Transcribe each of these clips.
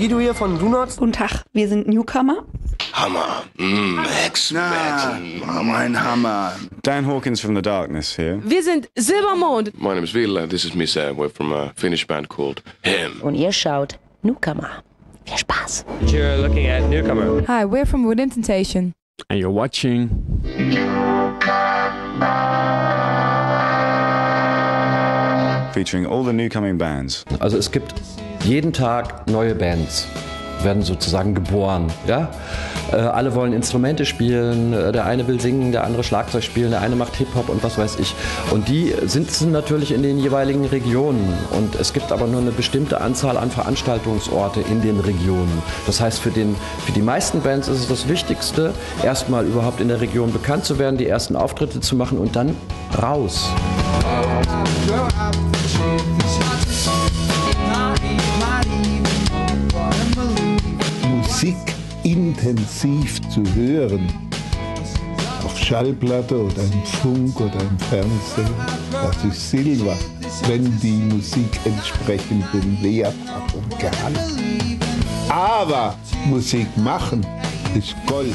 Guido hier von Do Not. Guten Tag, wir sind Newcomer. Hammer. Hex-Metal. Mein Hammer. Dan Hawkins from The Darkness here. Wir sind Silbermond. My name is Ville. This is Misa. We're from a Finnish band called Him. Und ihr schaut Newcomer. Viel Spaß. You're looking at Newcomer. Hi, we're from Wooden Temptation. And you're watching featuring all the newcoming bands. Also es gibt jeden Tag neue Bands, werden sozusagen geboren. Ja? Alle wollen Instrumente spielen, der eine will singen, der andere Schlagzeug spielen, der eine macht Hip-Hop und was weiß ich. Und die sitzen natürlich in den jeweiligen Regionen. Und es gibt aber nur eine bestimmte Anzahl an Veranstaltungsorte in den Regionen. Das heißt, für die meisten Bands ist es das Wichtigste, erstmal überhaupt in der Region bekannt zu werden, die ersten Auftritte zu machen und dann raus. Musik intensiv zu hören, auf Schallplatte oder im Funk oder im Fernsehen, das ist Silber, wenn die Musik entsprechenden Wert hat und Gehalt. Aber Musik machen ist Gold.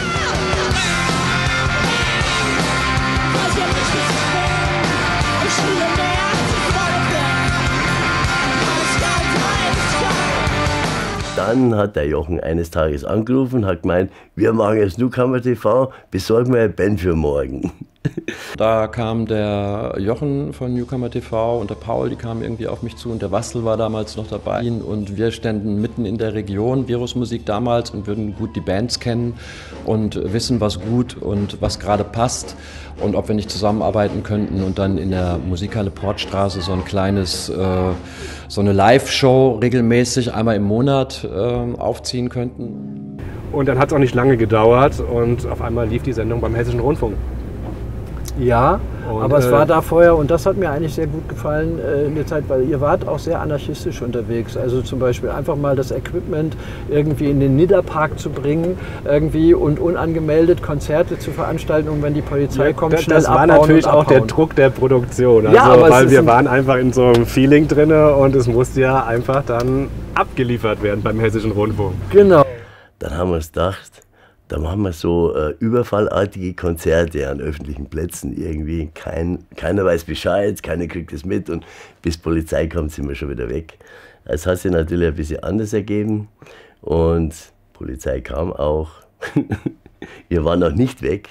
Dann hat der Jochen eines Tages angerufen, hat gemeint, wir machen jetzt Newcomer TV, besorgen wir eine Band für morgen. Da kam der Jochen von Newcomer TV und der Paul, die kamen irgendwie auf mich zu und der Wastel war damals noch dabei. Und wir ständen mitten in der Region, Virusmusik damals, und würden gut die Bands kennen und wissen, was gut und was gerade passt und ob wir nicht zusammenarbeiten könnten und dann in der Musikhalle Portstraße so ein kleines, so eine Live-Show regelmäßig einmal im Monat aufziehen könnten. Und dann hat es auch nicht lange gedauert und auf einmal lief die Sendung beim Hessischen Rundfunk. Ja, und, aber es war da vorher, und das hat mir eigentlich sehr gut gefallen in der Zeit, weil ihr wart auch sehr anarchistisch unterwegs. Also zum Beispiel einfach mal das Equipment irgendwie in den Nidderpark zu bringen irgendwie und unangemeldet Konzerte zu veranstalten, und wenn die Polizei kommt, schnell abhauen. Das war natürlich auch der Druck der Produktion, also, ja, aber weil wir waren einfach in so einem Feeling drin und es musste ja einfach dann abgeliefert werden beim Hessischen Rundfunk. Genau. Dann haben wir uns gedacht, da machen wir so überfallartige Konzerte an öffentlichen Plätzen irgendwie. Keiner weiß Bescheid, keiner kriegt es mit, und bis Polizei kommt, sind wir schon wieder weg. Es hat sich natürlich ein bisschen anders ergeben und Polizei kam auch. Wir waren noch nicht weg.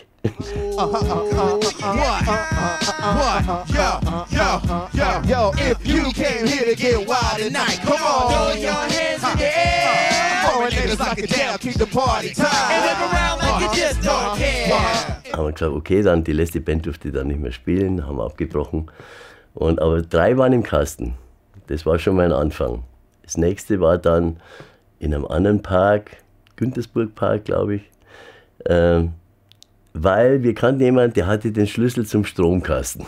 Yo, if you came here to get wild tonight, come on, throw your hands in the air. Foreign niggas like a jail, keep the party tight. And whip around like you just don't care. Haben wir gesagt, okay, dann die letzte Band durfte dann nicht mehr spielen, haben wir abgebrochen. Aber 3 waren im Kasten. Das war schon mein Anfang. Das nächste war dann in einem anderen Park, Güntersburg-Park, glaube ich. Weil wir kannten jemanden, der hatte den Schlüssel zum Stromkasten.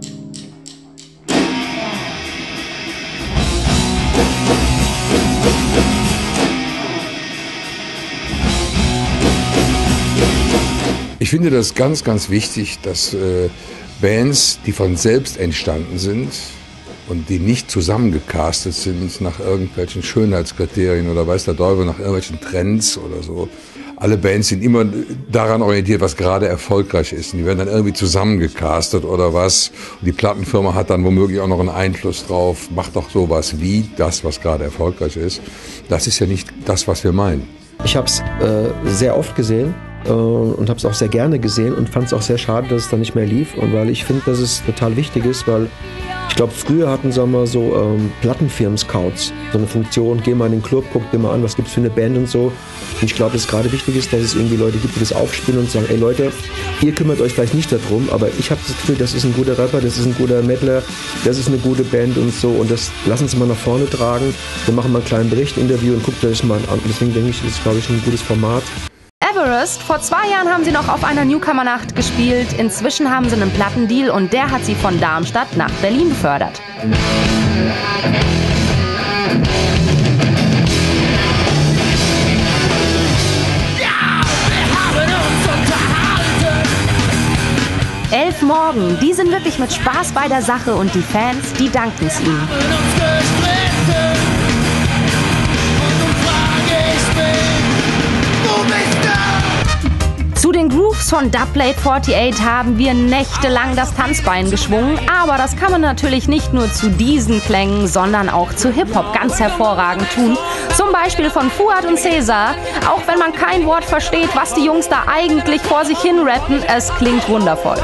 Ich finde das ganz, ganz wichtig, dass Bands, die von selbst entstanden sind und die nicht zusammengecastet sind nach irgendwelchen Schönheitskriterien oder weiß der Teufel nach irgendwelchen Trends oder so. Alle Bands sind immer daran orientiert, was gerade erfolgreich ist. Und die werden dann irgendwie zusammengecastet oder was. Und die Plattenfirma hat dann womöglich auch noch einen Einfluss drauf. Macht doch sowas wie das, was gerade erfolgreich ist. Das ist ja nicht das, was wir meinen. Ich habe es sehr oft gesehen und habe es auch sehr gerne gesehen und fand es auch sehr schade, dass es dann nicht mehr lief. Und weil ich finde, dass es total wichtig ist, weil ich glaube, früher hatten sagen wir so Plattenfirmen-Scouts so eine Funktion, geh mal in den Club, guck dir mal an, was gibt's für eine Band und so. Und ich glaube, dass es gerade wichtig ist, dass es irgendwie Leute gibt, die das aufspielen und sagen, ey Leute, ihr kümmert euch vielleicht nicht darum, aber ich habe das Gefühl, das ist ein guter Rapper, das ist ein guter Metaler, das ist eine gute Band und so, und das lassen Sie mal nach vorne tragen. Wir machen mal einen kleinen Bericht, Interview und guckt euch mal an. Deswegen denke ich, das ist, glaube ich, ein gutes Format. Everest. Vor 2 Jahren haben sie noch auf einer Newcomer-Nacht gespielt. Inzwischen haben sie einen Plattendeal und der hat sie von Darmstadt nach Berlin befördert. Elf Morgen, die sind wirklich mit Spaß bei der Sache und die Fans, die danken es ihnen. den Grooves von Dubplate 48 haben wir nächtelang das Tanzbein geschwungen, aber das kann man natürlich nicht nur zu diesen Klängen, sondern auch zu Hip-Hop ganz hervorragend tun. Zum Beispiel von Fuad und Cesar, auch wenn man kein Wort versteht, was die Jungs da eigentlich vor sich hin rappen, es klingt wundervoll.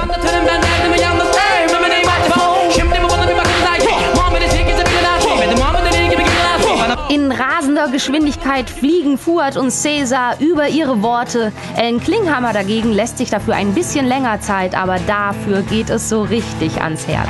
In rasender Geschwindigkeit fliegen Fuad und Cesar über ihre Worte. Ellen Klinghammer dagegen lässt sich dafür ein bisschen länger Zeit, aber dafür geht es so richtig ans Herz.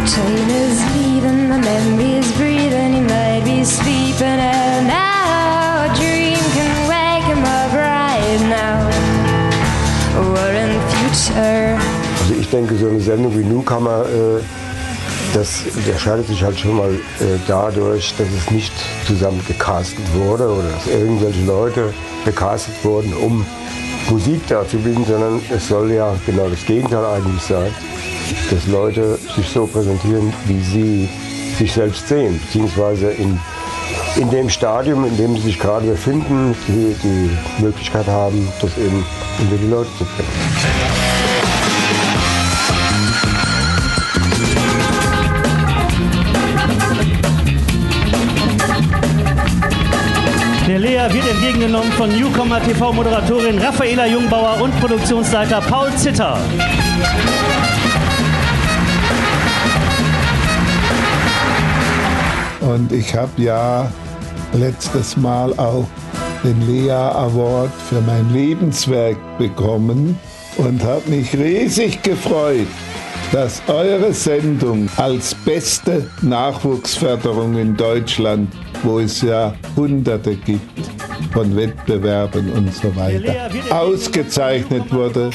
Also ich denke, so eine Sendung wie Newcomer, das unterscheidet sich halt schon mal dadurch, dass es nicht zusammen gecastet wurde oder dass irgendwelche Leute gecastet wurden, um Musik darzubieten, sondern es soll ja genau das Gegenteil eigentlich sein, dass Leute sich so präsentieren, wie sie sich selbst sehen, beziehungsweise in dem Stadium, in dem sie sich gerade befinden, die Möglichkeit haben, das eben unter die Leute zu bringen. Der Lea wird entgegengenommen von Newcomer TV-Moderatorin Raffaela Jungbauer und Produktionsleiter Paul Zitter. Und ich habe ja letztes Mal auch den Lea Award für mein Lebenswerk bekommen und habe mich riesig gefreut, dass eure Sendung als beste Nachwuchsförderung in Deutschland, wo es ja Hunderte gibt von Wettbewerben und so weiter, ausgezeichnet wurde.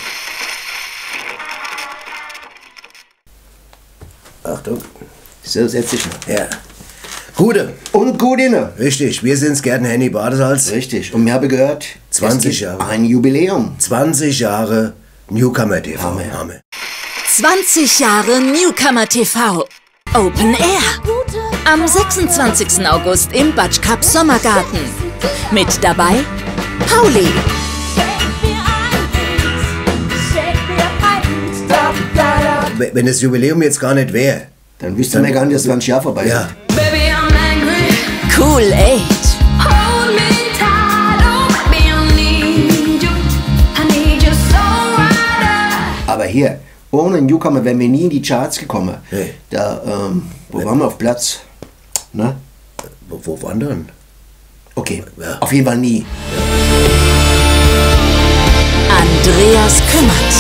Achtung, so setz dich mal. Ja. Gute. Und Gudine. Richtig, wir sind's, Gerd und Henny Badesalz. Richtig, und wir haben gehört, 20 Jahre. Ein Jubiläum. 20 Jahre Newcomer TV. Hammer. 20 Jahre Newcomer TV. Open Air. Am 26. August im Batsch Cup Sommergarten. Mit dabei Pauli. Wenn das Jubiläum jetzt gar nicht wäre, dann wüssten wir gar nicht, dass das ganze Jahr vorbei ist. Ja. Cool 8. Aber hier, ohne Newcomer wären wir nie in die Charts gekommen. Hey. Da, wo waren wir auf Platz? Na? Wo waren denn? Okay, ja. Auf jeden Fall nie. Andreas Kümmert.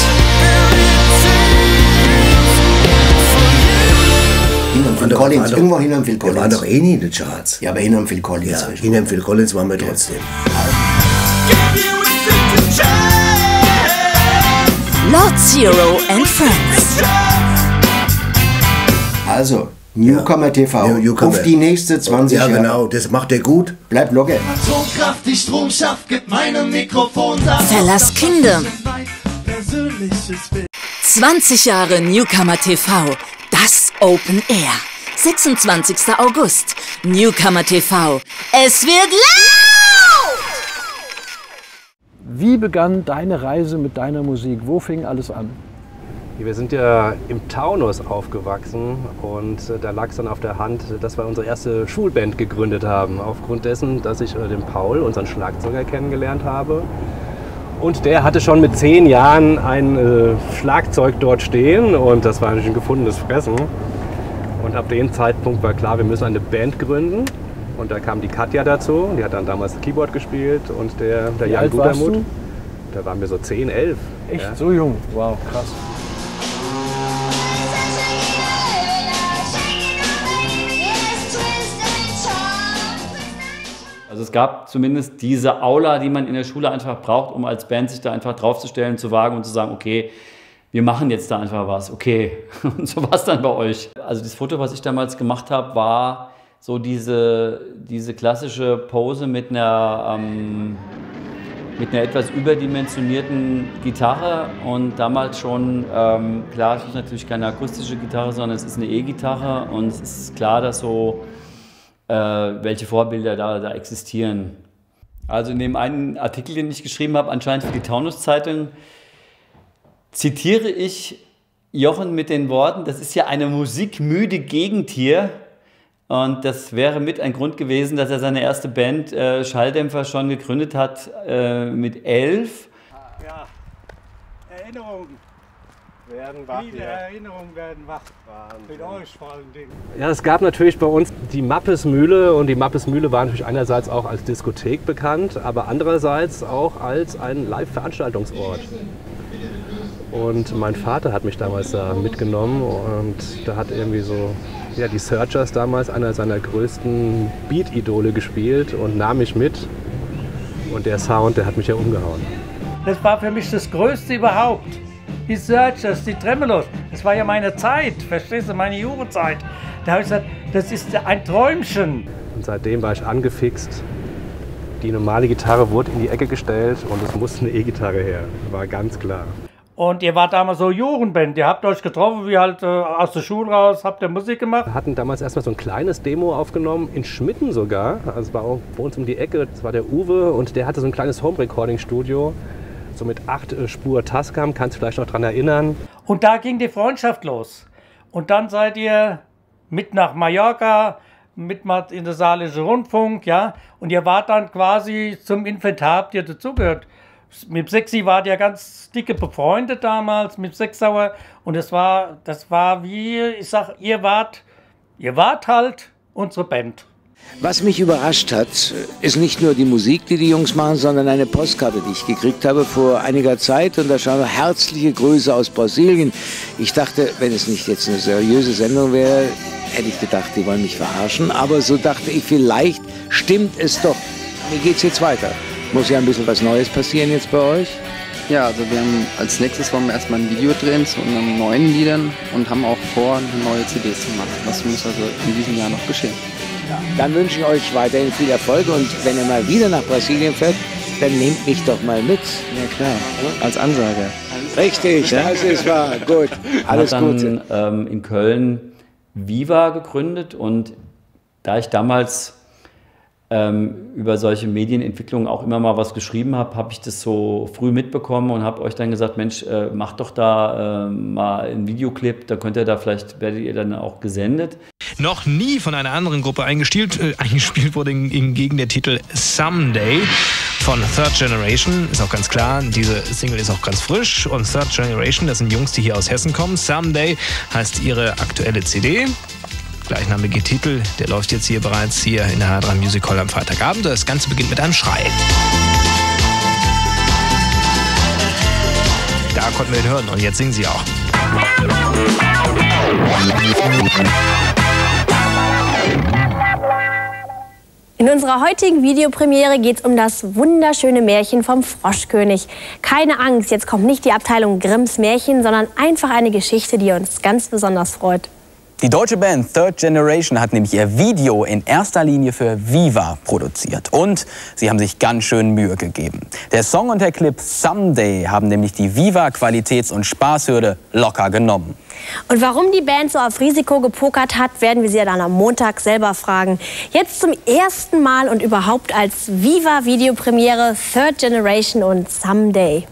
Hinterm Phil Collins, irgendwo hinterm Phil Collins. Wir waren doch eh nie in den Charts. Ja, aber hinterm Phil Collins. Ja, hinterm Phil Collins waren wir trotzdem. Lord Zero and Friends. Also, Newcomer TV, Newcomer. Auf die nächste 20 Jahre. Ja, genau, das macht er gut. Bleib locker. Atomkraft, die Strom schafft, gibt meinem Mikrofon das. Fellas Kingdom. 20 Jahre Newcomer TV. Das Open Air. 26. August. Newcomer TV. Es wird laut! Wie begann deine Reise mit deiner Musik? Wo fing alles an? Wir sind ja im Taunus aufgewachsen und da lag es dann auf der Hand, dass wir unsere erste Schulband gegründet haben. Aufgrund dessen, dass ich den Paul, unseren Schlagzeuger, kennengelernt habe. Und der hatte schon mit 10 Jahren ein Schlagzeug dort stehen und das war natürlich ein gefundenes Fressen. Und ab dem Zeitpunkt war klar, wir müssen eine Band gründen. Und da kam die Katja dazu, die hat dann damals Keyboard gespielt und der Jan Gutermuth. Da waren wir so 10, 11. Echt? Ja. So jung? Wow, krass. Also es gab zumindest diese Aula, die man in der Schule einfach braucht, um als Band sich da einfach draufzustellen, zu wagen und zu sagen, okay, wir machen jetzt da einfach was, okay. Und so war es dann bei euch. Also das Foto, was ich damals gemacht habe, war so diese klassische Pose mit einer etwas überdimensionierten Gitarre und damals schon, klar, es ist natürlich keine akustische Gitarre, sondern es ist eine E-Gitarre und es ist klar, dass so welche Vorbilder da existieren. Also in dem einen Artikel, den ich geschrieben habe, anscheinend für die Taunus-Zeitung, zitiere ich Jochen mit den Worten, das ist ja eine musikmüde Gegend hier. Und das wäre mit ein Grund gewesen, dass er seine erste Band Schalldämpfer schon gegründet hat mit 11. Ja, Erinnerungen werden wach. Viele Erinnerungen werden wach. Mit euch vor allen Dingen. Ja, es gab natürlich bei uns die Mappesmühle und die Mappesmühle war natürlich einerseits auch als Diskothek bekannt, aber andererseits auch als ein Live-Veranstaltungsort. Und mein Vater hat mich damals da mitgenommen und da hat irgendwie so, ja, die Searchers damals einer seiner größten Beat-Idole gespielt und nahm mich mit. Und der Sound, der hat mich ja umgehauen. Das war für mich das Größte überhaupt. Die Searchers, die Tremolos, das war ja meine Zeit, verstehst du, meine Jugendzeit. Da habe ich gesagt, das ist ein Träumchen. Und seitdem war ich angefixt. Die normale Gitarre wurde in die Ecke gestellt und es musste eine E-Gitarre her, war ganz klar. Und ihr wart damals so Jugendband, ihr habt euch getroffen, wie halt aus der Schule raus, habt ihr Musik gemacht? Wir hatten damals erstmal so ein kleines Demo aufgenommen, in Schmitten sogar. Also es war auch bei uns um die Ecke, das war der Uwe und der hatte so ein kleines Home-Recording-Studio. So mit 8 Spur Tascam, kannst du vielleicht noch dran erinnern. Und da ging die Freundschaft los. Und dann seid ihr mit nach Mallorca, mit in der Saarländischen Rundfunk, ja. Und ihr wart dann quasi zum Inventar, habt ihr dazugehört. Mit Sexy wart ihr ganz dicke befreundet damals, mit Sechsauer. Und das war wie, ich sag, ihr wart halt unsere Band. Was mich überrascht hat, ist nicht nur die Musik, die Jungs machen, sondern eine Postkarte, die ich gekriegt habe vor einiger Zeit. Und da schauen herzliche Grüße aus Brasilien. Ich dachte, wenn es nicht jetzt eine seriöse Sendung wäre, hätte ich gedacht, die wollen mich verarschen. Aber so dachte ich, vielleicht stimmt es doch. Wie geht's jetzt weiter? Muss ja ein bisschen was Neues passieren jetzt bei euch? Ja, also wir haben als nächstes wollen wir erstmal ein Video drehen zu unseren neuen Liedern und haben auch vor, eine neue CDs zu machen. Das muss also in diesem Jahr noch geschehen. Dann wünsche ich euch weiterhin viel Erfolg und wenn ihr mal wieder nach Brasilien fährt, dann nehmt mich doch mal mit. Ja klar, als Ansage. Richtig, das ist wahr. Gut, alles Gute. Dann in Köln Viva gegründet und da ich damals über solche Medienentwicklungen auch immer mal was geschrieben habe, habe ich das so früh mitbekommen und habe euch dann gesagt, Mensch, macht doch da mal einen Videoclip, da könnt ihr da vielleicht, werdet ihr dann auch gesendet. Noch nie von einer anderen Gruppe eingespielt wurde hingegen der Titel Someday von Third Generation. Ist auch ganz klar, diese Single ist auch ganz frisch und Third Generation, das sind Jungs, die hier aus Hessen kommen. Someday heißt ihre aktuelle CD. Gleichnamige Titel, der läuft jetzt hier bereits hier in der H3 Music Hall am Freitagabend. Das Ganze beginnt mit einem Schrei. Da konnten wir ihn hören und jetzt singen sie auch. In unserer heutigen Videopremiere geht es um das wunderschöne Märchen vom Froschkönig. Keine Angst, jetzt kommt nicht die Abteilung Grimms Märchen, sondern einfach eine Geschichte, die uns ganz besonders freut. Die deutsche Band Third Generation hat nämlich ihr Video in erster Linie für Viva produziert. Und sie haben sich ganz schön Mühe gegeben. Der Song und der Clip Someday haben nämlich die Viva-Qualitäts- und Spaßhürde locker genommen. Und warum die Band so auf Risiko gepokert hat, werden wir sie dann am Montag selber fragen. Jetzt zum ersten Mal und überhaupt als Viva-Videopremiere Third Generation und Someday.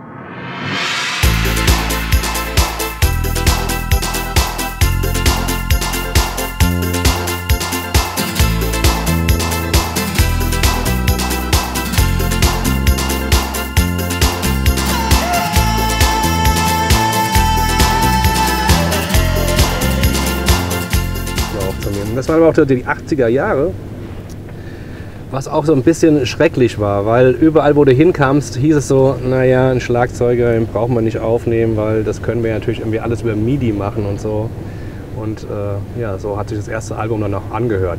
Das waren aber auch die 80er Jahre, was auch so ein bisschen schrecklich war, weil überall, wo du hinkamst, hieß es so, naja, ein Schlagzeuger, den brauchen wir nicht aufnehmen, weil das können wir natürlich irgendwie alles über MIDI machen und so. Und ja, so hat sich das erste Album dann auch angehört.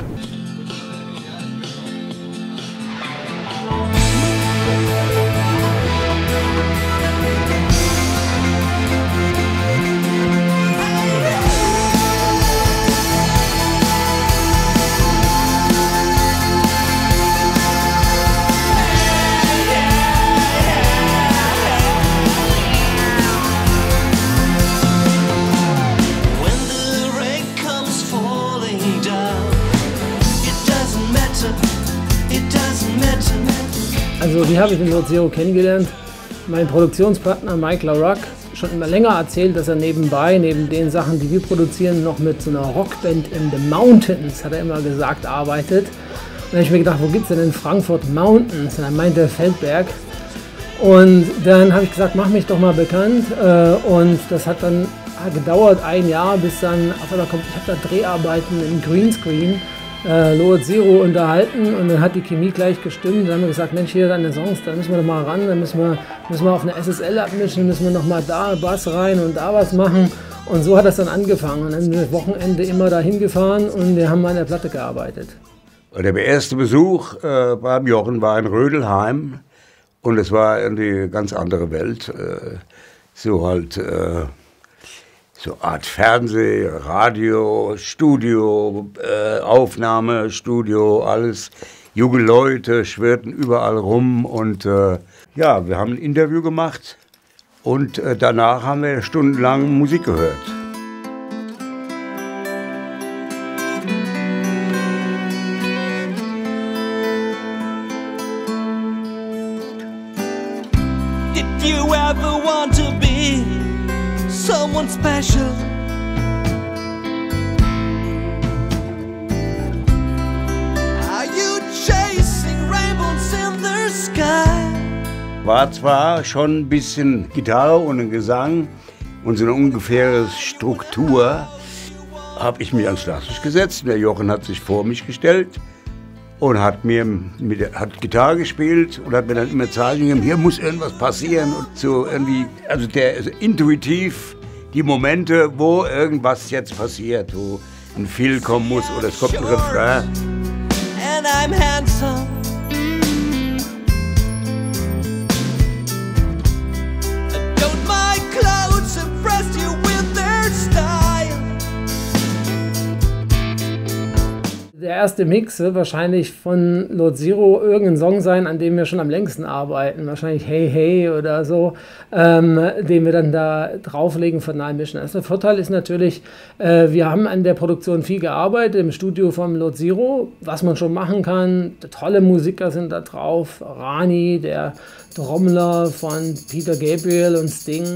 Also wie habe ich den Lord Zero kennengelernt? Mein Produktionspartner Mike LaRock, schon immer länger erzählt, dass er nebenbei, neben den Sachen, die wir produzieren, noch mit so einer Rockband in the Mountains, hat er immer gesagt, arbeitet. Und dann habe ich mir gedacht, wo gibt es denn in Frankfurt Mountains? Und dann meinte er Feldberg. Und dann habe ich gesagt, mach mich doch mal bekannt. Und das hat dann gedauert 1 Jahr, bis dann auf einmal kommt, ich habe da Dreharbeiten im Greenscreen, Load Zero unterhalten und dann hat die Chemie gleich gestimmt. Dann haben wir gesagt, Mensch, hier deine Songs, da müssen wir doch mal ran, da müssen wir auf eine SSL abmischen, müssen wir noch mal da Bass rein und da was machen. Und so hat das dann angefangen. Und dann sind wir Wochenende immer dahin gefahren und wir haben an der Platte gearbeitet. Der erste Besuch beim Jochen war in Rödelheim und es war eine ganz andere Welt. So halt so Art Fernseh, Radio, Studio, Aufnahme, Studio, alles. Junge Leute schwirrten überall rum und ja, wir haben ein Interview gemacht und danach haben wir stundenlang Musik gehört. Did you ever want to be someone special? Are you chasing rainbows in the sky? War zwar schon ein bisschen Gitarre und ein Gesang und so eine ungefähre Struktur, habe ich mich ans Schlagzeug gesetzt. Der Jochen hat sich vor mich gestellt und hat Gitarre gespielt und hat mir dann immer Zeichen gegeben, hier muss irgendwas passieren und so irgendwie, also intuitiv die Momente, wo irgendwas jetzt passiert, wo ein Fill kommen muss oder es kommt ein Refrain. And I'm handsome. Don't my clothes impress you with their style? Der erste Mix wird wahrscheinlich von Load Zero irgendein Song sein, an dem wir schon am längsten arbeiten. Wahrscheinlich Hey Hey oder so, den wir dann da drauflegen, final mischen. Also der Vorteil ist natürlich, wir haben an der Produktion viel gearbeitet, im Studio vom Load Zero, was man schon machen kann. Tolle Musiker sind da drauf. Rani, der Trommler von Peter Gabriel und Sting.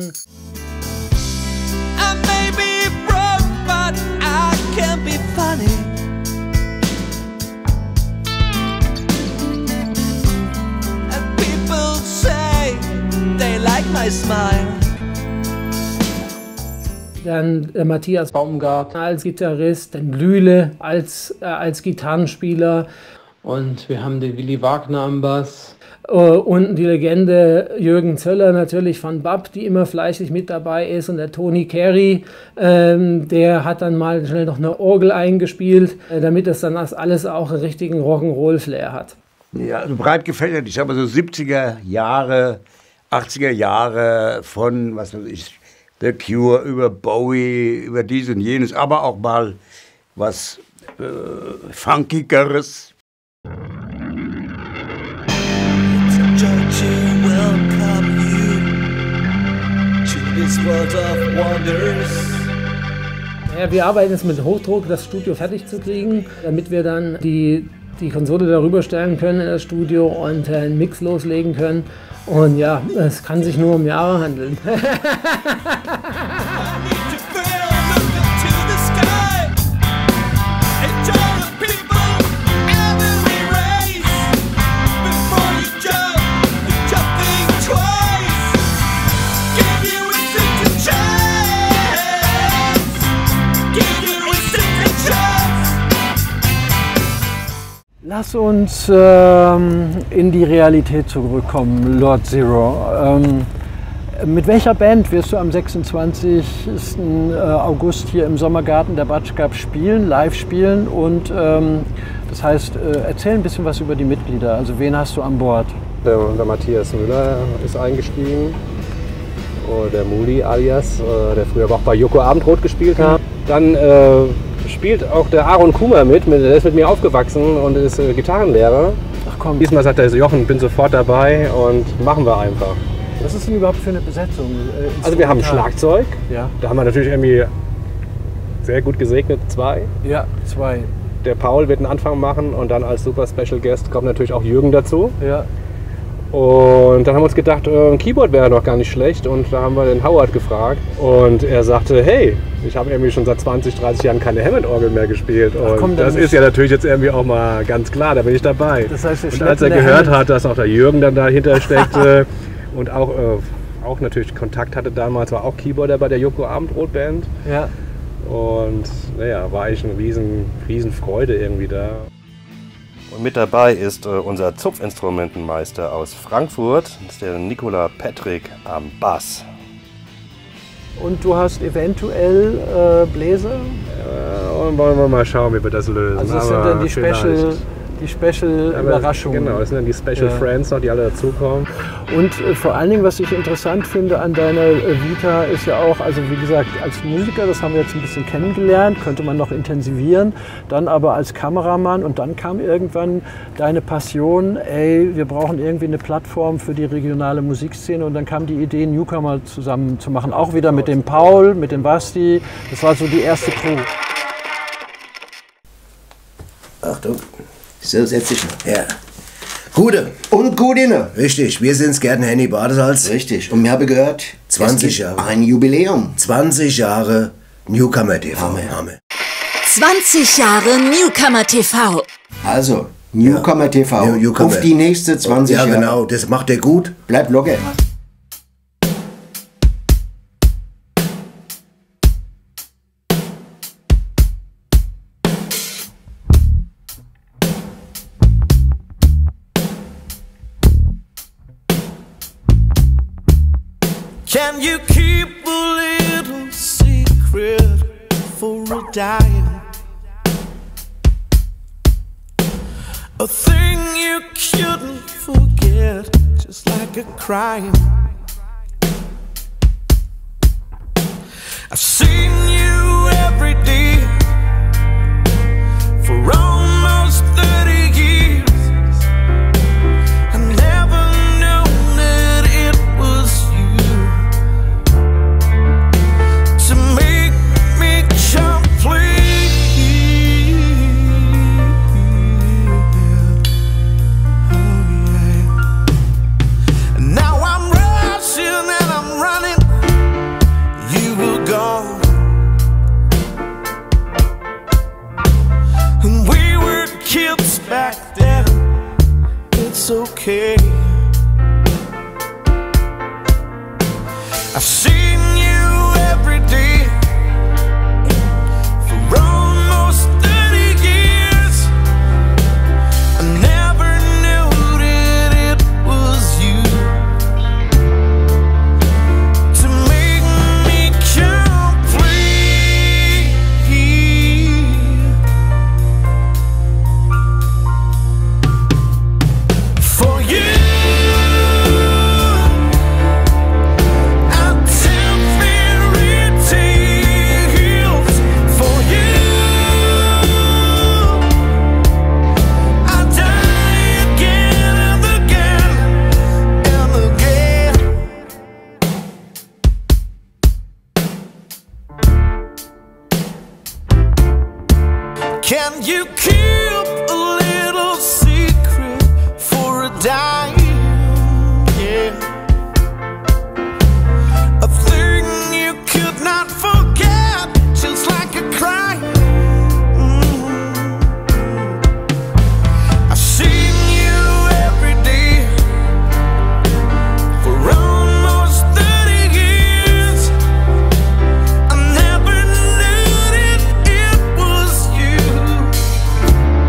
I may be broke, but I can be funny. They like my smile. Dann Matthias Baumgartner als Gitarrist, dann Blühle als Gitarrenspieler und wir haben den Willi Wagner am Bass und die Legende Jürgen Zöller natürlich von BAP, die immer fleißig mit dabei ist, und der Tony Carey, der hat dann mal schnell noch eine Orgel eingespielt, damit das dann alles auch einen richtigen Rock'n'Roll-Flair hat. Ja, also breit gefächert. Ich habe so 70er Jahre, 80er Jahre von, was weiß ich, The Cure über Bowie, über dies und jenes, aber auch mal was Funkigeres. Ja, wir arbeiten jetzt mit Hochdruck, das Studio fertig zu kriegen, damit wir dann die Konsole darüber stellen können in das Studio und einen Mix loslegen können. Und ja, es kann sich nur um Jahre handeln. Lass uns in die Realität zurückkommen, Load Zero. Mit welcher Band wirst du am 26. August hier im Sommergarten der Batsch Cup spielen, live spielen? Und das heißt, erzähl ein bisschen was über die Mitglieder. Also wen hast du an Bord? Der Matthias Müller ist eingestiegen. Der Muli alias, der früher auch bei Joko Abendrot gespielt hat. Dann spielt auch der Aaron Kuma mit, der ist mit mir aufgewachsen und ist Gitarrenlehrer. Ach komm. Diesmal sagt er so, Jochen, bin sofort dabei und machen wir einfach. Was ist denn überhaupt für eine Besetzung? Also wir haben Schlagzeug, ja. Da haben wir natürlich irgendwie sehr gut gesegnet 2. Ja, 2. Der Paul wird einen Anfang machen und dann als super Special Guest kommt natürlich auch Jürgen dazu. Ja. Und dann haben wir uns gedacht, ein Keyboard wäre noch gar nicht schlecht. Und da haben wir den Howard gefragt. Und er sagte, hey, ich habe irgendwie schon seit 20, 30 Jahren keine Hammond-Orgel mehr gespielt. Und das ist ja natürlich jetzt irgendwie auch mal ganz klar, da bin ich dabei. Das heißt, und als er gehört hat, dass auch der Jürgen dann dahinter steckte und auch natürlich Kontakt hatte damals, war auch Keyboarder bei der Joko Abendrot Band. Ja. Und naja, war eigentlich eine riesen Freude irgendwie da. Und mit dabei ist unser Zupfinstrumentenmeister aus Frankfurt, das ist der Nicola Patrick am Bass. Und du hast eventuell Bläser? Und wollen wir mal schauen, wie wir das lösen. Also das sind dann die Special-Überraschungen. Genau, das sind dann die Special Friends noch, die alle dazukommen. Und vor allen Dingen, was ich interessant finde an deiner Vita, ist ja auch, also wie gesagt, als Musiker, das haben wir jetzt ein bisschen kennengelernt, könnte man noch intensivieren, dann aber als Kameramann und dann kam irgendwann deine Passion, ey, wir brauchen irgendwie eine Plattform für die regionale Musikszene und dann kam die Idee, Newcomer zusammen zu machen, auch wieder mit dem Paul, mit dem Basti, das war so die erste Crew. Achtung. So, setz dich mal. Ja. Gute. Und Gudine. Richtig. Wir sind's, Gärtner Henny Badesalz. Richtig. Und wir haben gehört, 20 Jahre. Ein Jubiläum. 20 Jahre Newcomer TV. Hammer. 20 Jahre Newcomer TV. Also, Newcomer TV. Newcomer. Auf die nächste 20 Jahre. Ja, genau. Das macht er gut. Bleib locker. Can you keep a little secret for a dime? A thing you couldn't forget, just like a crime. I've seen you every day for almost 30 years. I never knew that it was to make me complete. Oh yeah. And now I'm rushing and I'm running. You were gone, and we were kids back then. It's okay. I've seen you every day for almost 30 years. I never knew that it was you to make me complete. For you can you keep a little secret for a dime? Yeah. A thing you could not forget, just like a crime. I've seen you every day for almost 30 years. I never knew that it was you.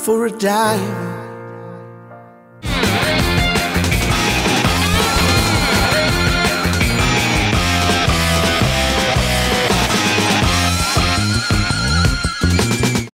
for a dime.